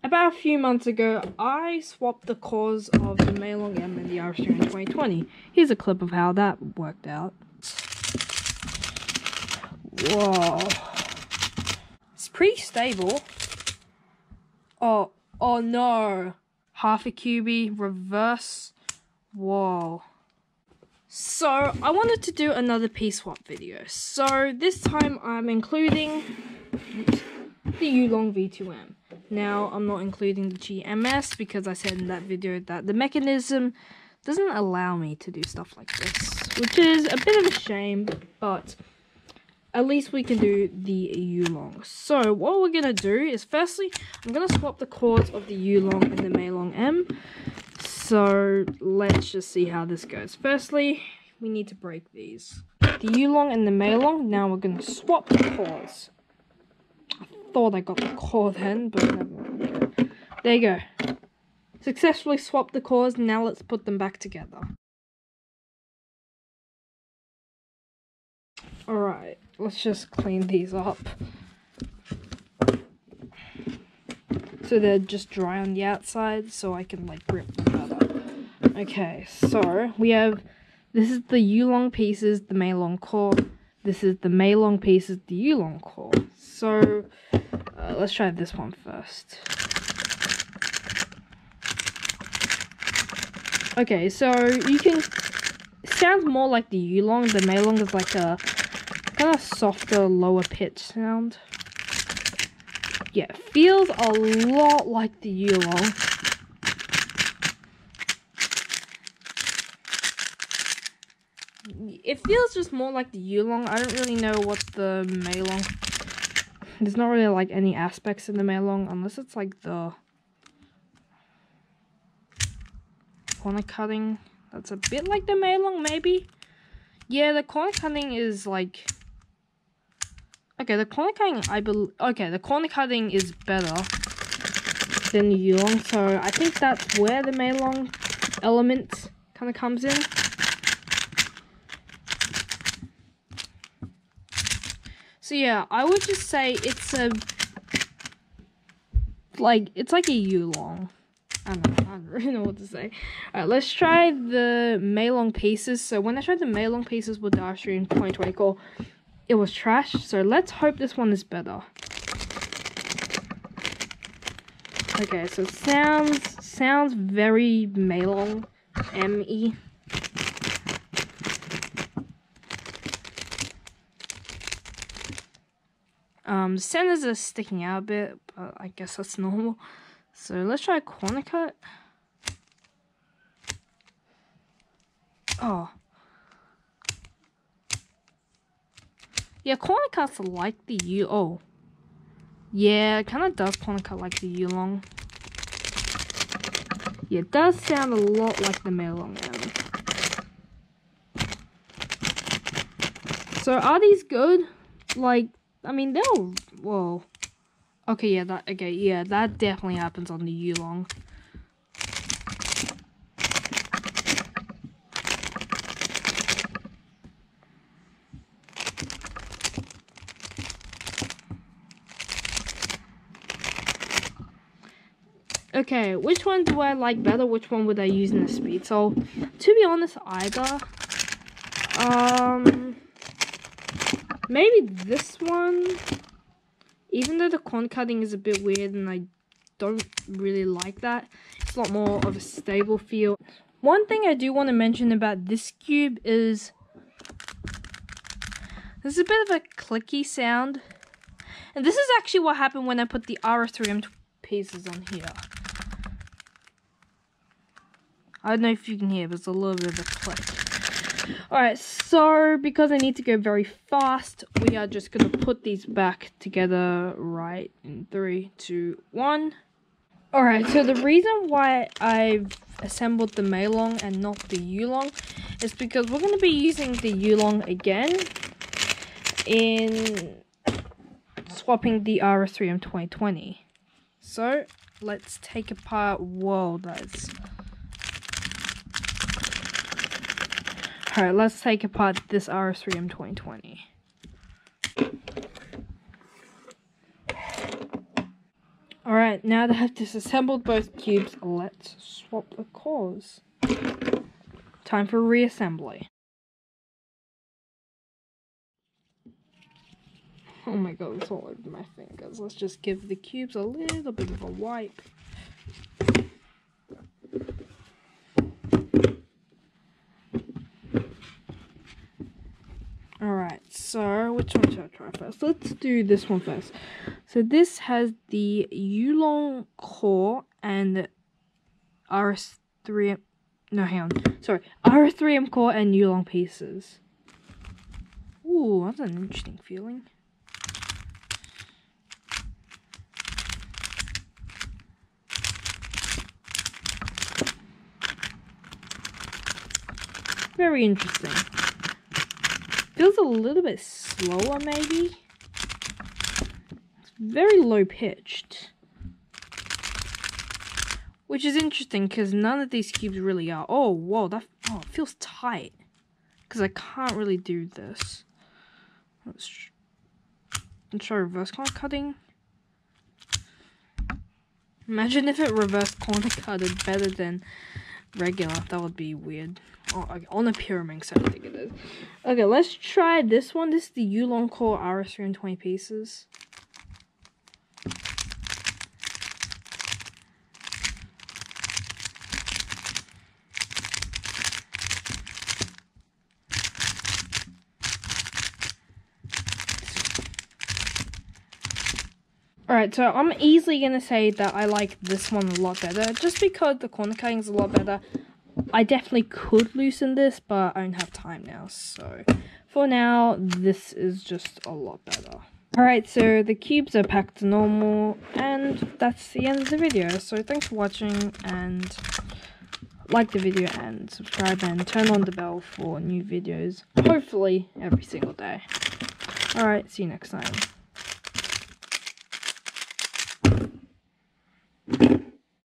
About a few months ago, I swapped the cores of the Maylong M and the RS3M 2020. Here's a clip of how that worked out. Whoa. It's pretty stable. Oh no. Half a QB, reverse. Whoa. So, I wanted to do another P-swap video. So, this time I'm including the Yulong V2M. Now, I'm not including the GMS because I said in that video that the mechanism doesn't allow me to do stuff like this, which is a bit of a shame, but at least we can do the Yulong. So, what we're going to do is, firstly, I'm going to swap the cores of the Yulong and the Maylong M. So, let's just see how this goes. Firstly, we need to break these. The Yulong and the Maylong, now we're going to swap the cores. I thought I got the core then, but never mind. There you go. Successfully swapped the cores, now let's put them back together. Alright, let's just clean these up. So they're just dry on the outside, so I can like grip them better. Okay, so we have, this is the Yulong pieces, the Maylong core. This is the Maylong pieces, the Yulong core. So, let's try this one first. Okay, so you can, it sounds more like the Yulong. The Maylong is like a kind of softer, lower pitch sound. Yeah, it feels a lot like the Yulong. It feels just more like the Yulong. I don't really know what the Maylong. There's not really like any aspects in the Maylong unless it's like the corner cutting. That's a bit like the Maylong, maybe. Yeah, the corner cutting is like. Okay, the corner cutting the corner cutting is better than the Yulong, so I think that's where the Maylong element kind of comes in. So yeah, I would just say it's like a Yulong. I don't really know what to say. Alright, let's try the Maylong pieces. So when I tried the Maylong pieces with the RS3M 2020 core, it was trash. So let's hope this one is better. Okay, so sounds very Maylong M-y. Centers are sticking out a bit, but I guess that's normal. So let's try a corner cut. Oh. Yeah, corner cuts like the oh. Yeah, it kind of does corner cut like the Yulong. Yeah, it does sound a lot like the Maylong M. So are these good? Like, I mean, they'll, whoa. Okay, yeah, that definitely happens on the Yulong. Okay, which one do I like better? Which one would I use in the speed? So, to be honest, either. Maybe this one. Even though the corner cutting is a bit weird and I don't really like that, it's a lot more of a stable feel. One thing I do want to mention about this cube is there's a bit of a clicky sound. And this is actually what happened when I put the RS3M pieces on here. I don't know if you can hear, but it's a little bit of a click. Alright, so because I need to go very fast, we are just going to put these back together right in 3, 2, 1. Alright, so the reason why I've assembled the Maylong and not the Yulong is because we're going to be using the Yulong again in swapping the RS3M 2020. So, let's take apart, whoa, that's... Alright, let's take apart this RS3M 2020. Alright, now that I've disassembled both cubes, let's swap the cores. Time for reassembly. Oh my god, it's all over my fingers. Let's just give the cubes a little bit of a wipe. Alright, so which one should I try first? Let's do this one first. So this has the Yulong core and RS3M. No, hang on. Sorry, RS3M core and Yulong pieces. Ooh, that's an interesting feeling. Very interesting. Feels a little bit slower, maybe. It's very low pitched, which is interesting because none of these cubes really are. Oh, whoa! It feels tight because I can't really do this. Let's try reverse corner cutting. Imagine if it reverse corner cutted better than regular. That would be weird. Oh, okay, on a Pyraminx, I think it is. Okay, let's try this one. This is the Yulong core RS320 pieces. Alright, so I'm easily going to say that I like this one a lot better, just because the corner cutting is a lot better. I definitely could loosen this, but I don't have time now, so for now, this is just a lot better. Alright, so the cubes are packed to normal, and that's the end of the video. So thanks for watching, and like the video, and subscribe, and turn on the bell for new videos, hopefully every single day. Alright, see you next time.